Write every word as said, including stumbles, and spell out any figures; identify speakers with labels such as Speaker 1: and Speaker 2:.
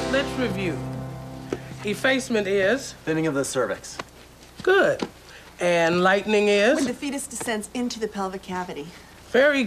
Speaker 1: Let's review. Effacement is?
Speaker 2: Thinning of the cervix.
Speaker 1: Good. And lightening is?
Speaker 3: When the fetus descends into the pelvic cavity.
Speaker 1: Very